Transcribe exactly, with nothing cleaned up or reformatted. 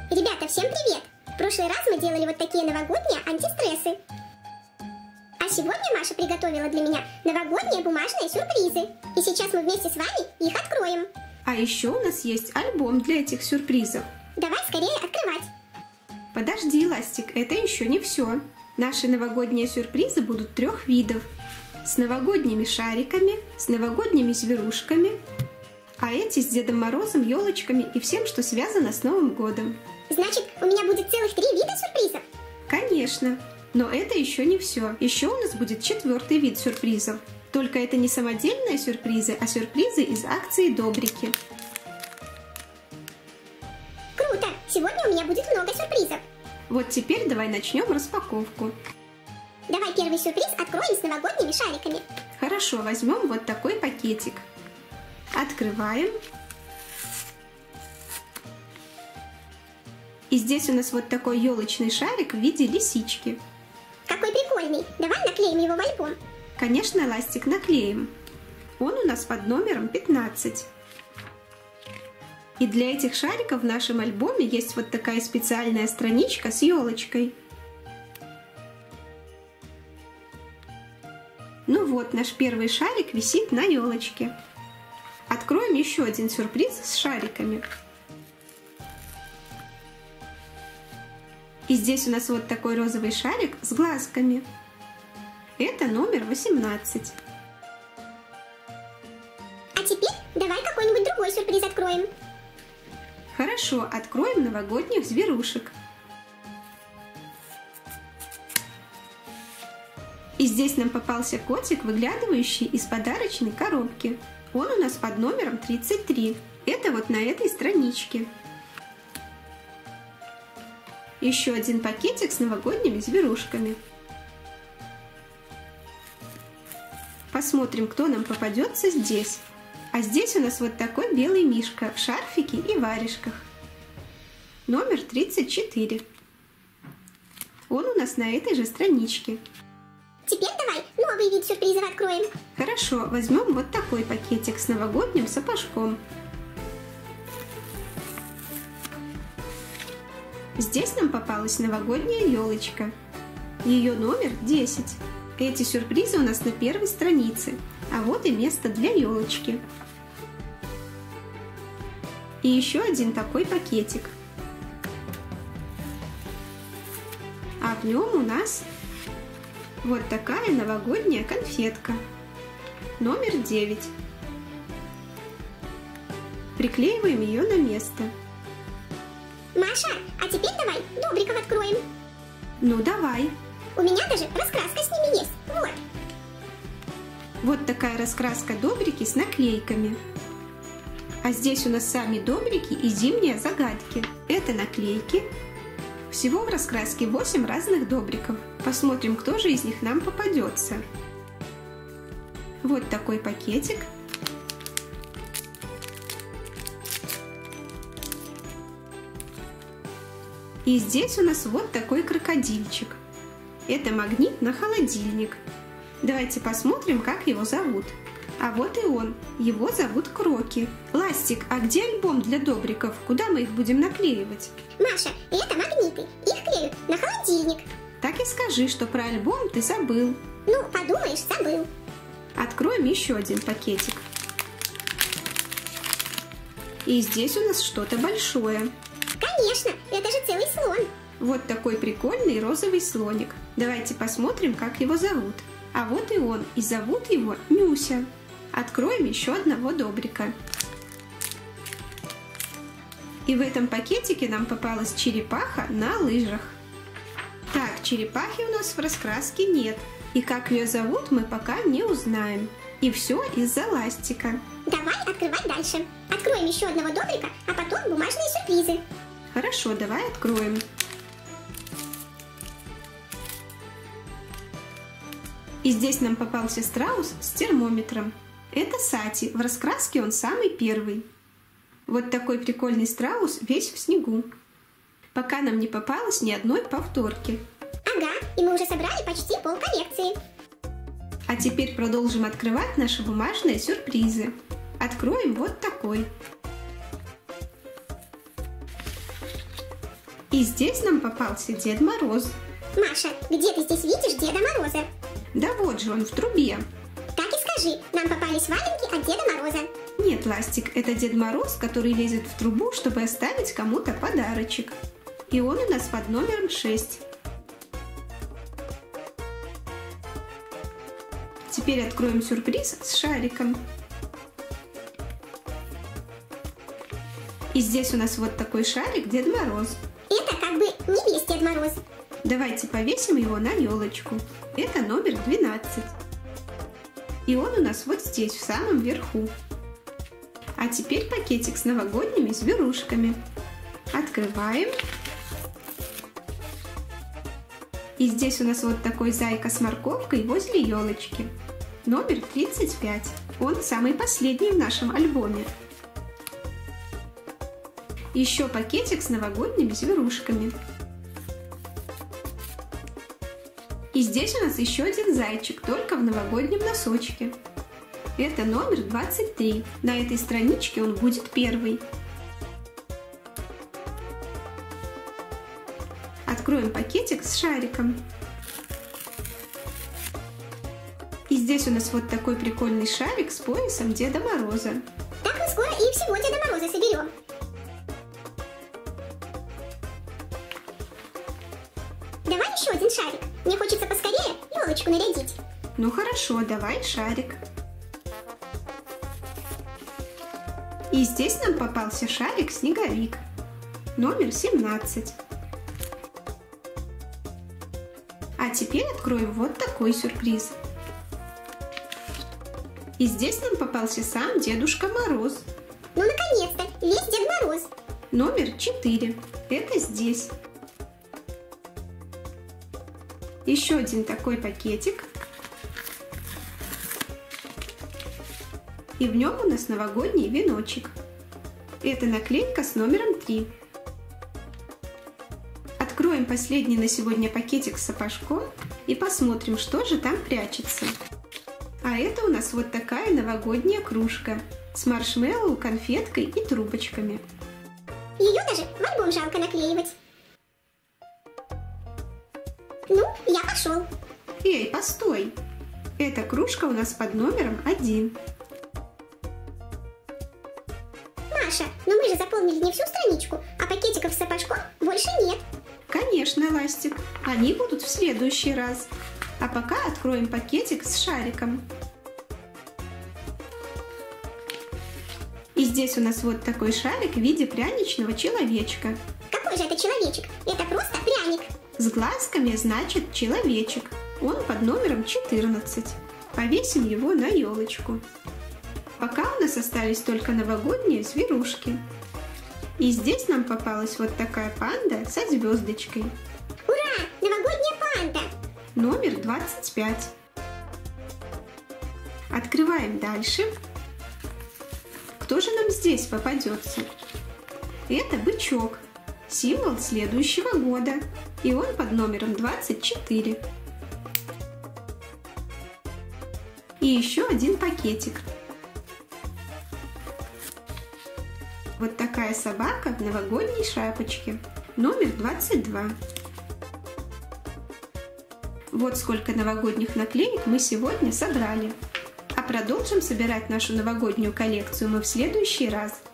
Ребята, всем привет! В прошлый раз мы делали вот такие новогодние антистрессы. А сегодня Маша приготовила для меня новогодние бумажные сюрпризы. И сейчас мы вместе с вами их откроем. А еще у нас есть альбом для этих сюрпризов. Давай скорее открывать. Подожди, Ластик, это еще не все. Наши новогодние сюрпризы будут трех видов. С новогодними шариками, с новогодними зверушками, а эти с Дедом Морозом, елочками и всем, что связано с Новым годом. Значит, у меня будет целых три вида сюрпризов? Конечно. Но это еще не все. Еще у нас будет четвертый вид сюрпризов. Только это не самодельные сюрпризы, а сюрпризы из акции Добрики. Круто! Сегодня у меня будет много сюрпризов. Вот теперь давай начнем распаковку. Давай первый сюрприз откроем с новогодними шариками. Хорошо, возьмем вот такой пакетик. Открываем. И здесь у нас вот такой елочный шарик в виде лисички. Какой прикольный! Давай наклеим его в альбом. Конечно, Ластик, наклеим. Он у нас под номером пятнадцать. И для этих шариков в нашем альбоме есть вот такая специальная страничка с елочкой. Ну вот, наш первый шарик висит на елочке. Откроем еще один сюрприз с шариками. И здесь у нас вот такой розовый шарик с глазками. Это номер восемнадцать. А теперь давай какой-нибудь другой сюрприз откроем. Хорошо, откроем новогодних зверушек. И здесь нам попался котик, выглядывающий из подарочной коробки. Он у нас под номером тридцать три. Это вот на этой страничке. Еще один пакетик с новогодними зверушками. Посмотрим, кто нам попадется здесь. А здесь у нас вот такой белый мишка в шарфике и варежках. Номер тридцать четыре. Он у нас на этой же страничке. Теперь давай новый вид сюрпризов откроем. Хорошо, возьмем вот такой пакетик с новогодним сапожком. Здесь нам попалась новогодняя елочка. Ее номер десять. Эти сюрпризы у нас на первой странице. А вот и место для елочки. И еще один такой пакетик. А в нем у нас вот такая новогодняя конфетка. Номер девять. Приклеиваем ее на место. Маша, а теперь давай Добриков откроем. Ну давай. У меня даже раскраска с ними есть. Вот. Вот такая раскраска Добрики с наклейками. А здесь у нас сами Добрики и зимние загадки. Это наклейки. Всего в раскраске восемь разных Добриков. Посмотрим, кто же из них нам попадется. Вот такой пакетик. И здесь у нас вот такой крокодильчик. Это магнит на холодильник. Давайте посмотрим, как его зовут. А вот и он. Его зовут Кроки. Ластик, а где альбом для Добриков? Куда мы их будем наклеивать? Маша, это магниты. Их клеют на холодильник. Так и скажи, что про альбом ты забыл. Ну, подумаешь, забыл. Откроем еще один пакетик. И здесь у нас что-то большое. Конечно, это же целый слон. Вот такой прикольный розовый слоник. Давайте посмотрим, как его зовут. А вот и он, и зовут его Нюся. Откроем еще одного Добрика. И в этом пакетике нам попалась черепаха на лыжах. Так, черепахи у нас в раскраске нет. И как ее зовут, мы пока не узнаем. И все из-за Ластика. Давай открывать дальше. Откроем еще одного Добрика, а потом бумажные сюрпризы. Хорошо, давай откроем. И здесь нам попался страус с термометром. Это Сати, в раскраске он самый первый. Вот такой прикольный страус весь в снегу. Пока нам не попалось ни одной повторки. Ага, и мы уже собрали почти пол коллекции. А теперь продолжим открывать наши бумажные сюрпризы. Откроем вот такой. И здесь нам попался Дед Мороз. Маша, где ты здесь видишь Деда Мороза? Да вот же он в трубе. Так и скажи, нам попались валенки от Деда Мороза. Нет, Ластик, это Дед Мороз, который лезет в трубу, чтобы оставить кому-то подарочек. И он у нас под номером шесть. Теперь откроем сюрприз с шариком. И здесь у нас вот такой шарик Дед Мороз. Это как бы не весь Дед Мороз. Давайте повесим его на елочку. Это номер двенадцать. И он у нас вот здесь, в самом верху. А теперь пакетик с новогодними зверушками. Открываем. И здесь у нас вот такой зайка с морковкой возле елочки. Номер тридцать пять. Он самый последний в нашем альбоме. Еще пакетик с новогодними зверушками. И здесь у нас еще один зайчик, только в новогоднем носочке. Это номер двадцать три. На этой страничке он будет первый. Откроем пакетик с шариком. И здесь у нас вот такой прикольный шарик с поясом Деда Мороза. Так мы скоро и всего Деда Мороза соберем. Давай еще один шарик. Мне хочется поскорее елочку нарядить. Ну хорошо, давай шарик. И здесь нам попался шарик Снеговик. Номер семнадцать. А теперь откроем вот такой сюрприз. И здесь нам попался сам Дедушка Мороз. Ну наконец-то, весь Дед Мороз. Номер четыре. Это здесь. Еще один такой пакетик. И в нем у нас новогодний веночек. Это наклейка с номером три. Откроем последний на сегодня пакетик с сапожком и посмотрим, что же там прячется. А это у нас вот такая новогодняя кружка с маршмеллоу, конфеткой и трубочками. Ее даже в альбом жалко наклеивать. Ну, я пошел. Эй, постой! Эта кружка у нас под номером один. Маша, но мы же заполнили не всю страничку, а пакетиков с сапожком больше нет. Конечно, Ластик, они будут в следующий раз. А пока откроем пакетик с шариком. И здесь у нас вот такой шарик в виде пряничного человечка. Какой же это человечек? Это просто пряник. С глазками, значит, человечек. Он под номером четырнадцать. Повесим его на елочку. Пока у нас остались только новогодние зверушки. И здесь нам попалась вот такая панда со звездочкой. Ура! Новогодняя панда! Номер двадцать пять. Открываем дальше. Кто же нам здесь попадется? Это бычок. Символ следующего года. И он под номером двадцать четыре. И еще один пакетик. Вот такая собака в новогодней шапочке. Номер двадцать два. Вот сколько новогодних наклеек мы сегодня собрали. А продолжим собирать нашу новогоднюю коллекцию мы в следующий раз.